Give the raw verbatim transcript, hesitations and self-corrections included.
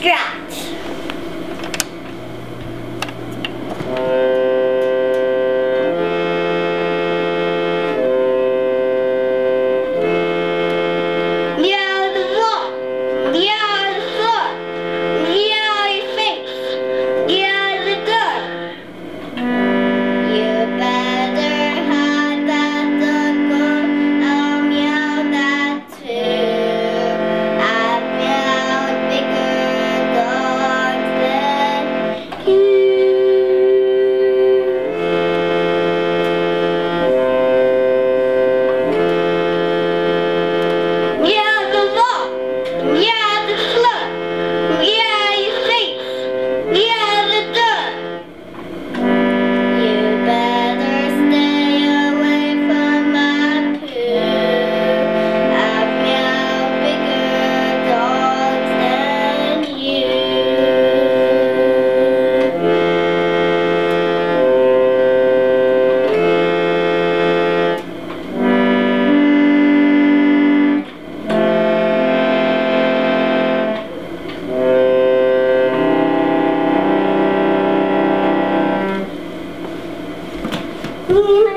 scratch. Meow the wall, meow the floor, meow your face, meow the door. You better hide that dog, I'll meow that too. I've meowed bigger dogs than you. Meow the wall, meow the floor, meow your face, meow the door. You better stay away from my poo. I've meowed bigger dogs than you. Mm.